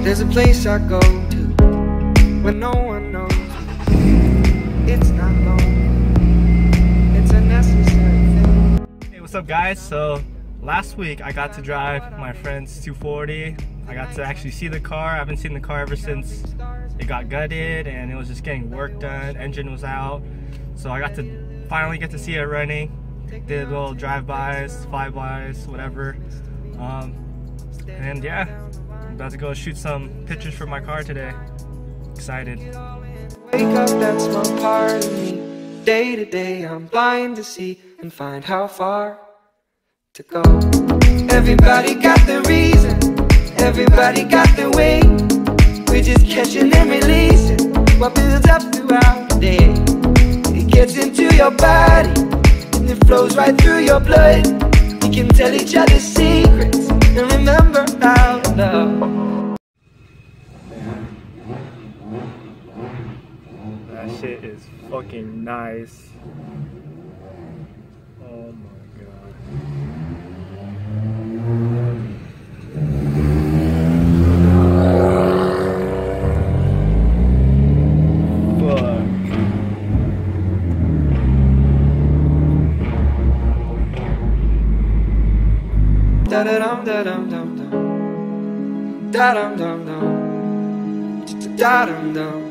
There's a place I go to when no one knows. It's not lonely, it's a necessary thing. Hey, what's up guys? So last week I got to drive my friend's 240. I got to actually see the car. I haven't seen the car ever since it got gutted and it was just getting work done. Engine was out. So I got to finally get to see it running. Did little drive-bys, flybys, whatever. And yeah, I'm about to go shoot some pictures for my car today. Excited. Wake up, that's my part of me. Day to day I'm blind to see and find how far to go. Everybody got their reason, everybody got their way. We're just catching and releasing what builds up throughout the day. It gets into your body and it flows right through your blood. We can tell each other secrets and remember how to love. That shit is fucking nice. Oh my god. Da da dum da dum dum dum, da dum dum dum, da dum dum,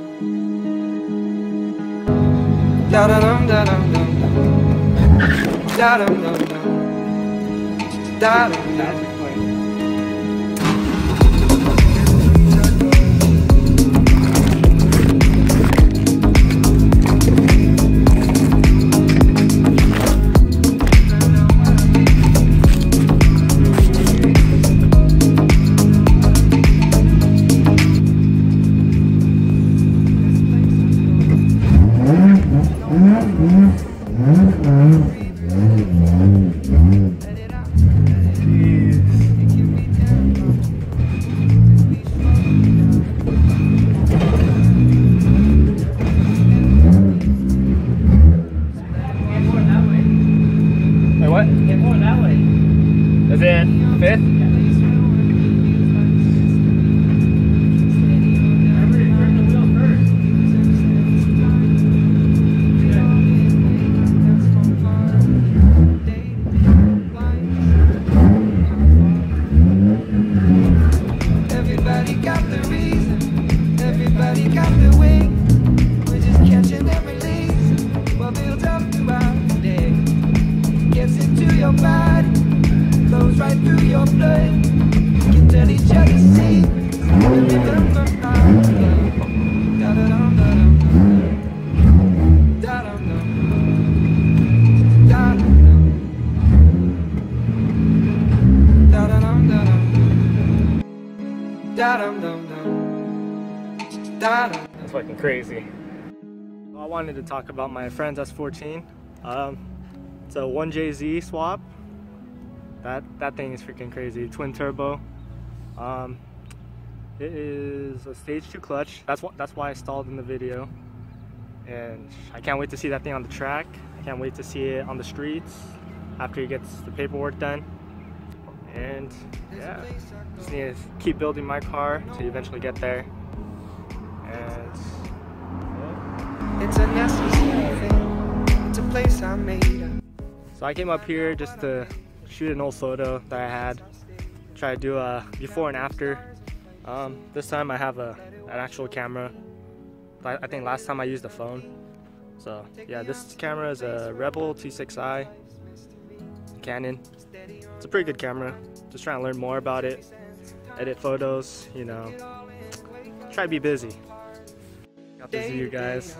da da dum da dum dum dum, da dum dum dum, da dum dum. Is it 5th? Everybody got the reason, everybody got the way. We're just catching and releasing what builds up throughout the day. Gets into your body, flows right through your blood. We can tell each other secrets and remember how to love. Da-da-dum-da-dum, da-dum-dum, da-dum-dum, da-da-dum-da-dum, da-dum-dum-dum, da-dum. That's fucking crazy. I wanted to talk about my friend's S14. It's a 1JZ swap. That thing is freaking crazy. Twin turbo. It is a stage 2 clutch. That's why I stalled in the video. And I can't wait to see that thing on the track. I can't wait to see it on the streets after he gets the paperwork done. And yeah, just need to keep building my car to eventually get there. And it's a necessary thing. It's a place I made up. So I came up here just to shoot an old photo that I had. Try to do a before and after. This time I have an actual camera. I think last time I used a phone. So yeah, this camera is a Rebel T6i Canon. It's a pretty good camera. Just trying to learn more about it. Edit photos, you know. Try to be busy. Got this view, guys.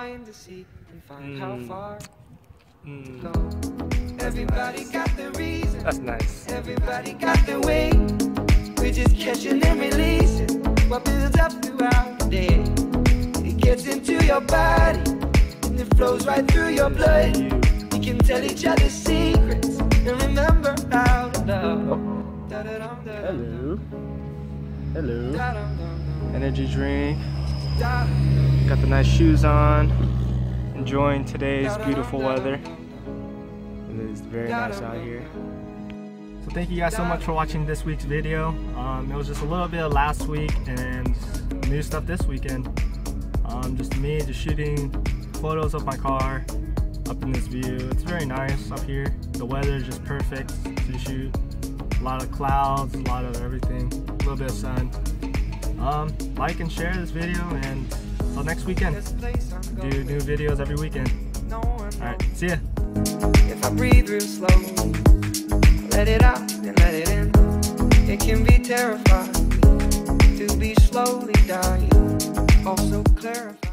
Everybody got the reason. That's nice. Everybody got their way. We're just catching and releasing what builds up throughout the day. It gets into your body and it flows right through your blood. We can tell each other secrets and remember how to love. Hello. Hello. Energy drink. Got the nice shoes on. Enjoying today's beautiful weather. It is very nice out here. So thank you guys so much for watching this week's video. It was just a little bit of last week and new stuff this weekend. Just me just shooting photos of my car up in this view. It's very nice up here. The weather is just perfect to shoot. A lot of clouds, a lot of everything, a little bit of sun. Like and share this video, and until next weekend, do new videos every weekend. Alright, see ya. If I breathe real slowly, let it out and let it in. It can be terrifying to be slowly dying, also clarifying.